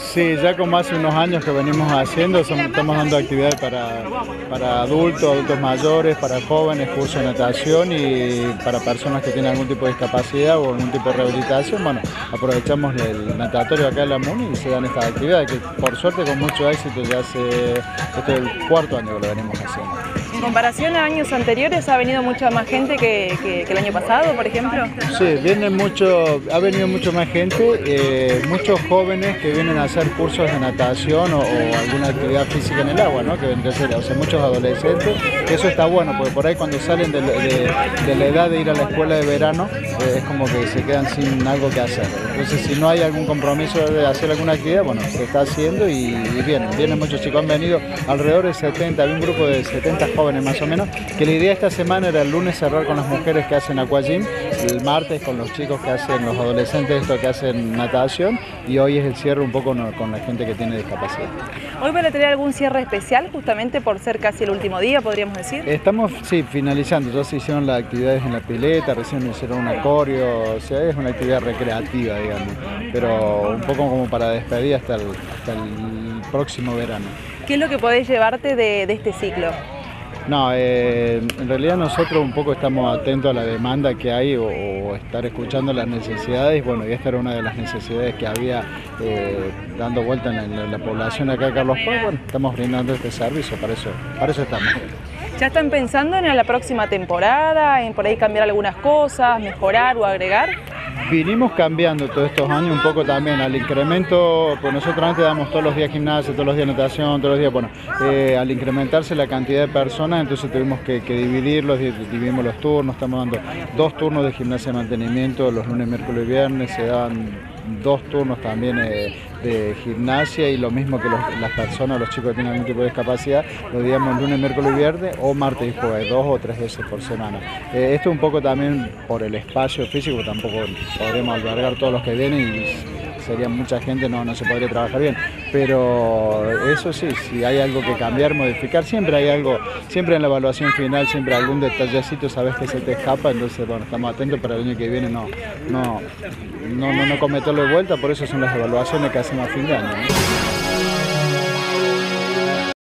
Sí, ya como hace unos años que venimos haciendo, estamos dando actividades para adultos mayores, para jóvenes, cursos de natación y para personas que tienen algún tipo de discapacidad o algún tipo de rehabilitación. Bueno, aprovechamos el natatorio acá en la MUNI y se dan estas actividades que por suerte con mucho éxito ya este es el cuarto año que lo venimos haciendo. En comparación a años anteriores, ¿ha venido mucha más gente que el año pasado, por ejemplo? Sí, ha venido mucho más gente, muchos jóvenes que vienen a hacer cursos de natación o alguna actividad física en el agua, ¿no? Que vendría a ser, o sea, muchos adolescentes, que eso está bueno, porque por ahí cuando salen de la edad de ir a la escuela de verano, es como que se quedan sin algo que hacer. Entonces, si no hay algún compromiso de hacer alguna actividad, bueno, se está haciendo y vienen muchos chicos, han venido alrededor de 70, había un grupo de 70 jóvenes más o menos, que la idea esta semana era el lunes cerrar con las mujeres que hacen aquagym, el martes con los chicos que hacen, los adolescentes esto que hacen natación, y hoy es el cierre un poco con la gente que tiene discapacidad. ¿Hoy van a tener algún cierre especial justamente por ser casi el último día, podríamos decir? Estamos, sí, finalizando, ya se hicieron las actividades en la pileta, recién hicieron un acorio, o sea, es una actividad recreativa, digamos, pero un poco como para despedir hasta el próximo verano. ¿Qué es lo que podés llevarte de este ciclo? No, en realidad nosotros un poco estamos atentos a la demanda que hay o estar escuchando las necesidades. Bueno, y esta era una de las necesidades que había dando vuelta en la población acá de Carlos Paz. Bueno, estamos brindando este servicio, para eso estamos. ¿Ya están pensando en la próxima temporada, en por ahí cambiar algunas cosas, mejorar o agregar? Vinimos cambiando todos estos años un poco también al incremento, pues nosotros antes damos todos los días gimnasia, todos los días natación, todos los días, bueno, al incrementarse la cantidad de personas, entonces tuvimos que dividirlos, dividimos los turnos, estamos dando 2 turnos de gimnasia de mantenimiento, los lunes, miércoles y viernes, se dan 2 turnos también de gimnasia y lo mismo que las personas, los chicos que tienen algún tipo de discapacidad, lo digamos lunes, miércoles y viernes o martes y jueves, 2 o 3 veces por semana. Esto un poco también por el espacio físico, tampoco podremos albergar todos los que vienen y sería mucha gente, no se podría trabajar bien, pero eso sí, si hay algo que cambiar, modificar, siempre hay algo, siempre en la evaluación final, siempre algún detallecito sabes que se te escapa, entonces bueno, estamos atentos para el año que viene no cometerlo de vuelta, por eso son las evaluaciones que hacemos a fin de año, ¿no?